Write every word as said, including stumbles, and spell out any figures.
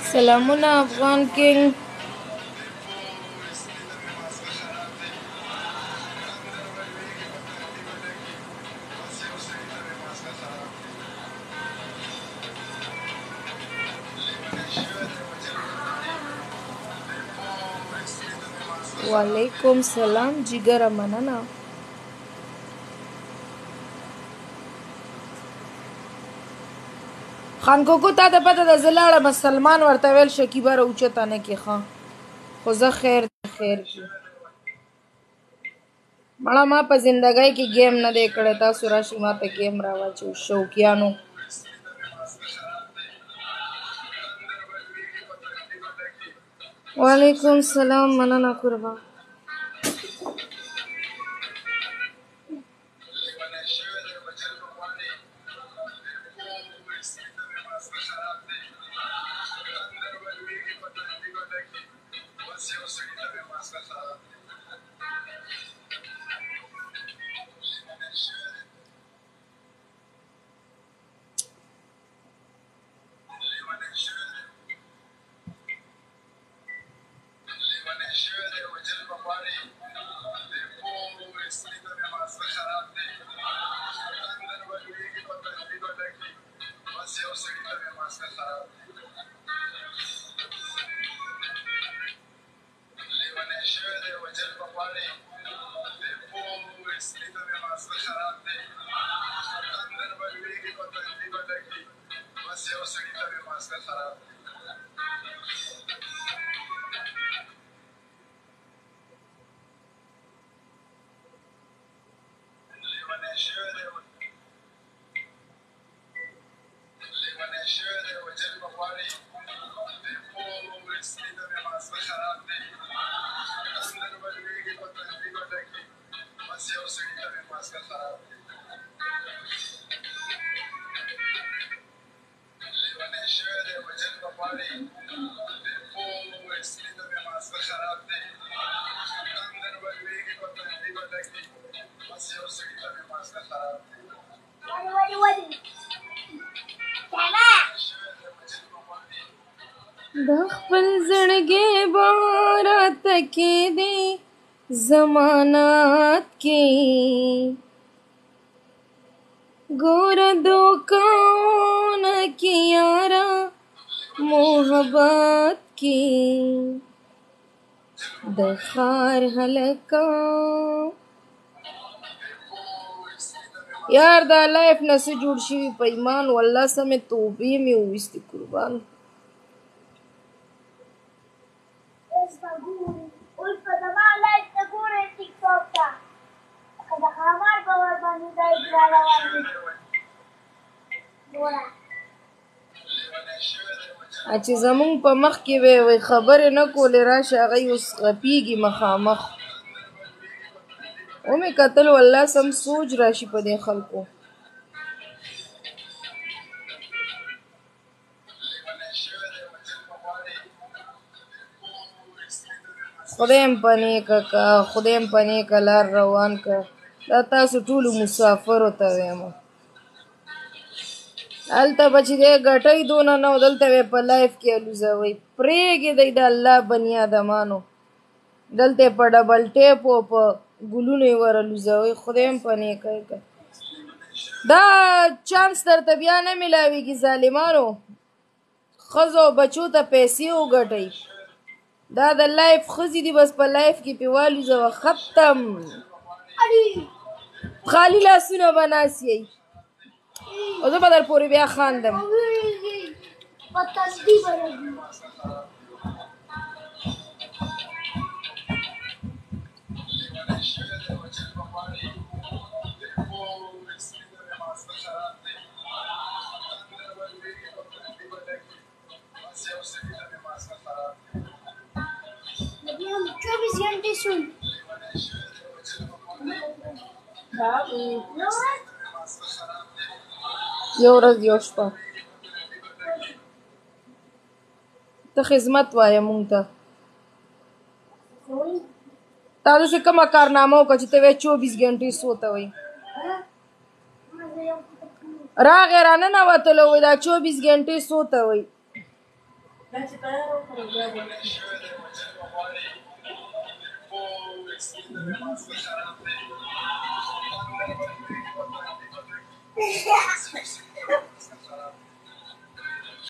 سلامونه افغان کینګ. وعلیکم سلام جګره مننه. خان کوکو تا ته پته ده زه لاړم سلمان ورته ویل شکیبه راوچته نه کې ښه خو زه خیر خیر کې مړه ما په زندګۍ کې ګیم نه دی کړی تاسو راشئ ما ته ګیم راواچو شوقیانو. وعلیکم سلام مننه قربان. د خپل زړګي بارات کې دی زمانات کې ګور دوکان کې یارا محبت کې د خار هلکا یار دا لایف نه څه جوړ شوي په ایمان والله سمې توبې مې وویستې قربان. چې زمونږ په مخ کې وی وی خبرې نه کولې راشه هغوی اوس غپېږي مخامخ ومې کتل والله سم سوچ راشي په دې خلکو. خدایم په نیکه که خدایم په نیکه لار روان که دا تاسو ټولو مسافرو ته ویم هلته به چې دی ګټۍ دونه نه و دلته به یې په لایف کې الوزوئ پرېږدئ د الله بني ادمانو دلته یې په ډبل ټیپ او په ګلونو یې ور الوزوئ خدایم په نیکه که دا چانس درته بیا نه میلاویږي ظالمانو ښځو او بچو ته پیسې وګټئ دا د لایف ښځې دي بس په لایف کې پې والوزوه ختم خالي لاسونه به ناست یئ او زه به در پورې بیا خاندم. चौबीस घंटे सुन یو ورځ یو شپه ته خدمت وایه مونږ ته تا داسې کومه کارنامه وکړه چې ته وایې چوبیس ګنټې سو ته وایي راغې راننوتلو وایي دا چوبیس ګنټې سو ته وایي دا چې تیار وکړو بیا به